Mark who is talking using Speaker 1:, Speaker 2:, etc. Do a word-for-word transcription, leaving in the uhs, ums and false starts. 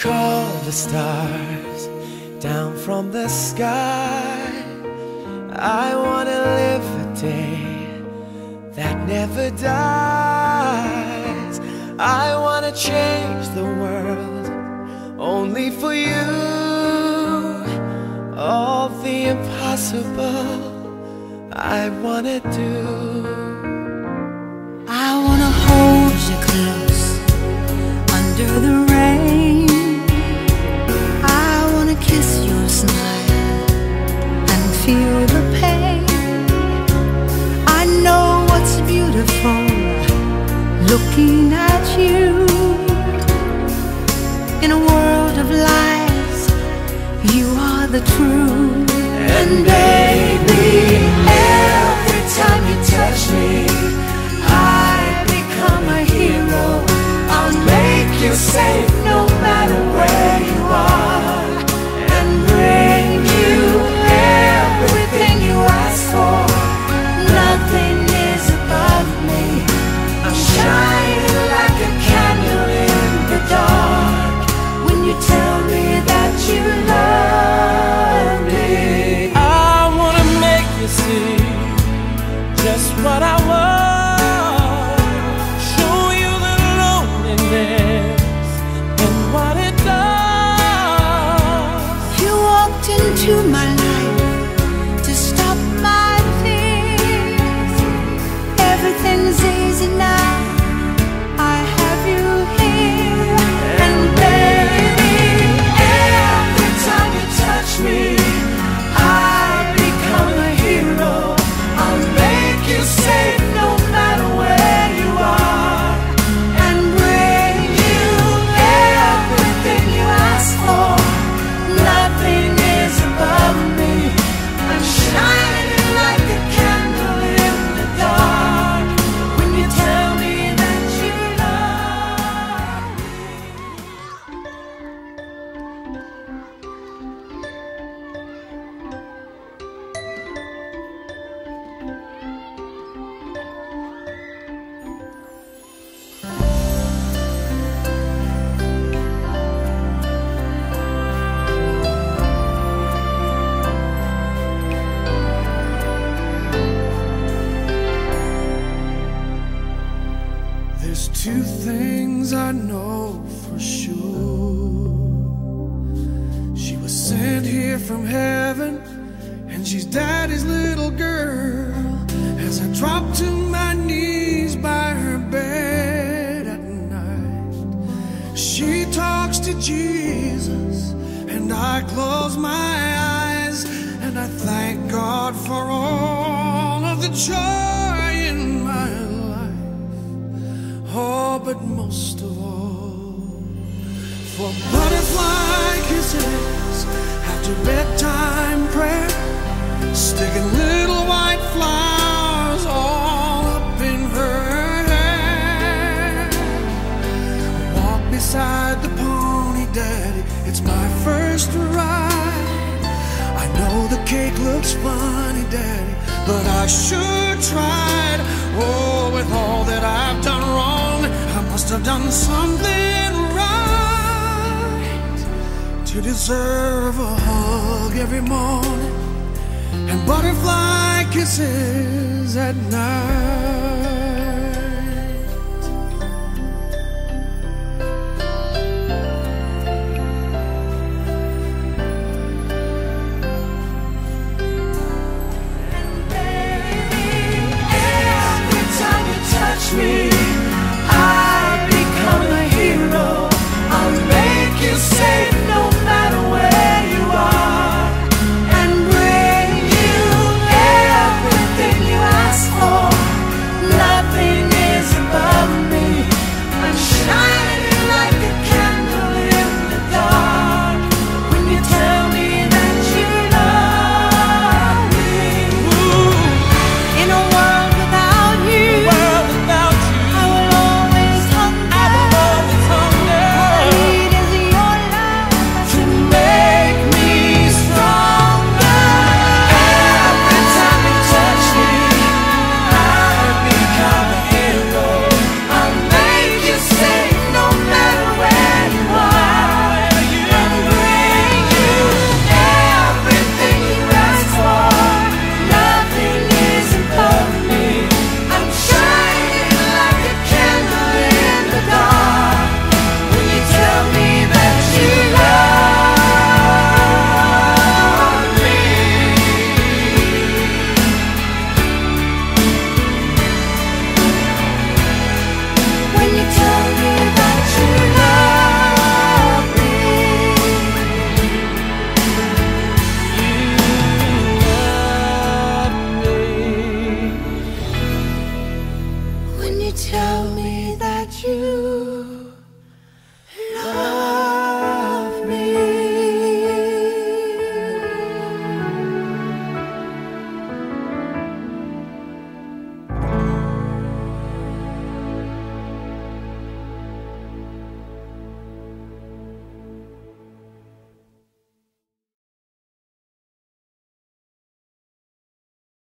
Speaker 1: call the stars down from the sky. I wanna live a day that never dies. I wanna change the world only for you. All the impossible I wanna do.
Speaker 2: I wanna hold you close under the rain. I wanna kiss your smile and feel the pain. I know what's beautiful looking at you. In a world of lies, you are the truth. And baby, every time you touch me, I become a hero. I'll make you safe no matter where you are, and bring you everything you ask for. Nothing is above me. I'm shining like a candle in the dark when you tell me that you love me.
Speaker 1: I wanna make you see just what I want. Show you the loneliness and what it does.
Speaker 2: You walked into my life to stop my fears. Everything's easy now, I have you here. And baby, every time you touch me, I become a hero. I'll make you safe no matter where you are, and bring you everything you ask for. Nothing is above me. I'm shining like a candle in the dark when you tell me that you love me.
Speaker 1: There's two things I know for sure. She was sent here from heaven, and she's daddy's little girl. As I drop to my knees by her bed at night, she talks to Jesus, and I close my eyes, and I thank God for all of the joy in my life. Oh, but most of all, for butterfly kisses after bedtime prayer, sticking little white flowers all up in her hair. Walk beside the pony, daddy, it's my first ride. I know the cake looks funny, daddy, but I sure tried. Oh, with all that I've done wrong, I must have done something right to deserve a hug every morning and butterfly kisses at night.
Speaker 2: Me, I become a hero. I'll make you safe no matter where you are, and bring you everything you ask for. you tell me that you